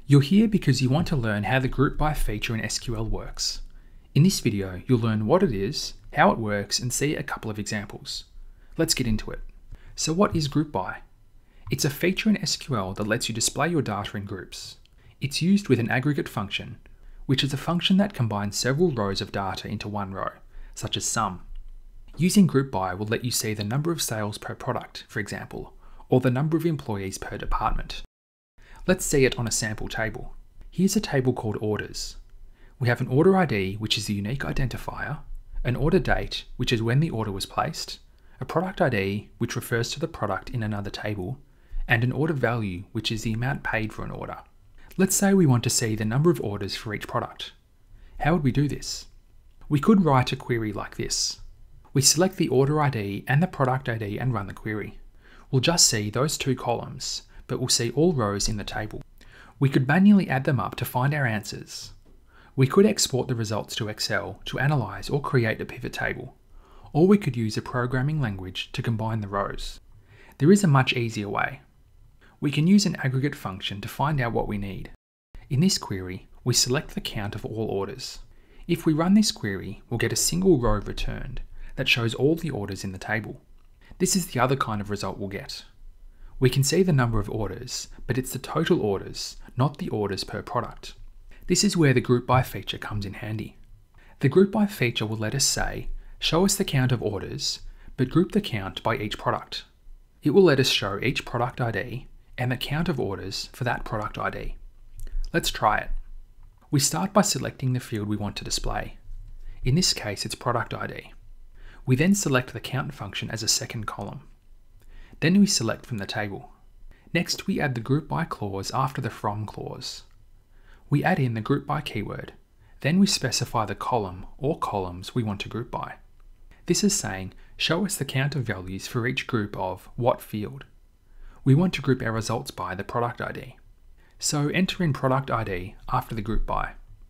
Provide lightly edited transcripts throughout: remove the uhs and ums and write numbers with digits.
You're here because you want to learn how the Group By feature in SQL works. In this video, you'll learn what it is, how it works, and see a couple of examples. Let's get into it. So what is Group By? It's a feature in SQL that lets you display your data in groups. It's used with an aggregate function, which is a function that combines several rows of data into one row, such as sum. Using Group By will let you see the number of sales per product, for example, or the number of employees per department. Let's see it on a sample table. Here's a table called orders. We have an order ID, which is the unique identifier, an order date, which is when the order was placed, a product ID, which refers to the product in another table, and an order value, which is the amount paid for an order. Let's say we want to see the number of orders for each product. How would we do this? We could write a query like this. We select the order ID and the product ID and run the query. We'll just see those two columns, but we'll see all rows in the table. We could manually add them up to find our answers. We could export the results to Excel to analyse or create a pivot table, or we could use a programming language to combine the rows. There is a much easier way. We can use an aggregate function to find out what we need. In this query, we select the count of all orders. If we run this query, we'll get a single row returned that shows all the orders in the table. This is the other kind of result we'll get. We can see the number of orders, but it's the total orders, not the orders per product. This is where the Group By feature comes in handy. The Group By feature will let us say, show us the count of orders, but group the count by each product. It will let us show each product ID and the count of orders for that product ID. Let's try it. We start by selecting the field we want to display. In this case, it's product ID. We then select the count function as a second column. Then we select from the table. Next, we add the Group By clause after the from clause. We add in the Group By keyword. Then we specify the column or columns we want to group by. This is saying, show us the count of values for each group of what field. We want to group our results by the product ID. So enter in product ID after the Group By.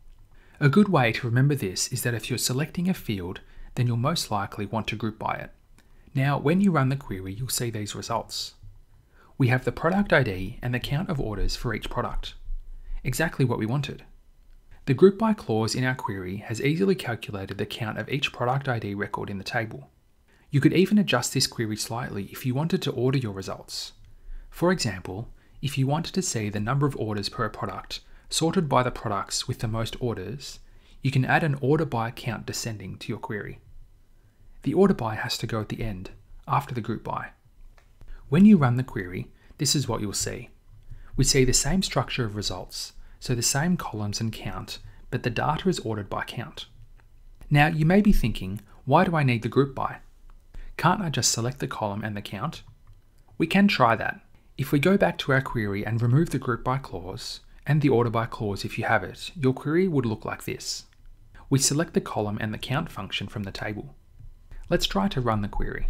A good way to remember this is that if you're selecting a field, then you'll most likely want to group by it. Now, when you run the query, you'll see these results. We have the product ID and the count of orders for each product. Exactly what we wanted. The Group By clause in our query has easily calculated the count of each product ID record in the table. You could even adjust this query slightly if you wanted to order your results. For example, if you wanted to see the number of orders per product sorted by the products with the most orders, you can add an order by count descending to your query. The order by has to go at the end, after the Group By. When you run the query, this is what you'll see. We see the same structure of results, so the same columns and count, but the data is ordered by count. Now you may be thinking, why do I need the Group By? Can't I just select the column and the count? We can try that. If we go back to our query and remove the Group By clause, and the order by clause if you have it, your query would look like this. We select the column and the count function from the table. Let's try to run the query.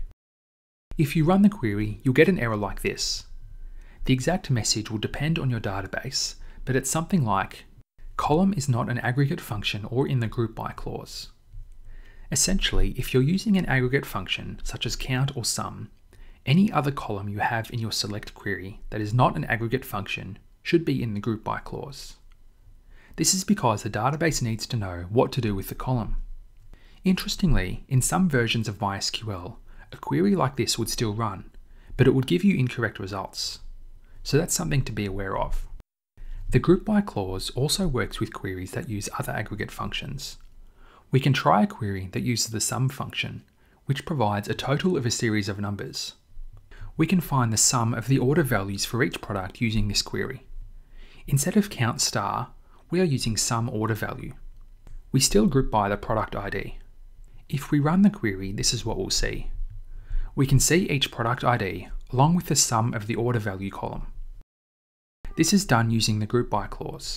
If you run the query, you'll get an error like this. The exact message will depend on your database, but it's something like, column is not an aggregate function or in the Group By clause. Essentially, if you're using an aggregate function, such as count or sum, any other column you have in your select query that is not an aggregate function should be in the Group By clause. This is because the database needs to know what to do with the column. Interestingly, in some versions of MySQL, a query like this would still run, but it would give you incorrect results. So that's something to be aware of. The Group By clause also works with queries that use other aggregate functions. We can try a query that uses the sum function, which provides a total of a series of numbers. We can find the sum of the order values for each product using this query. Instead of count star, we are using sum order value. We still group by the product ID. If we run the query, this is what we'll see. We can see each product ID along with the sum of the order value column. This is done using the Group By clause.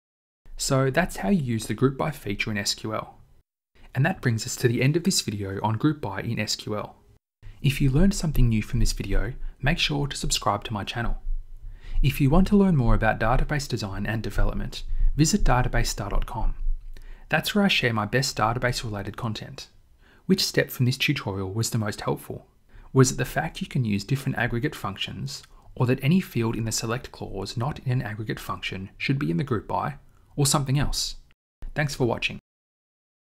So that's how you use the Group By feature in SQL. And that brings us to the end of this video on Group By in SQL. If you learned something new from this video, make sure to subscribe to my channel. If you want to learn more about database design and development, visit databasestar.com. That's where I share my best database related content. Which step from this tutorial was the most helpful? Was it the fact you can use different aggregate functions, or that any field in the select clause not in an aggregate function should be in the group by, or something else. Thanks for watching.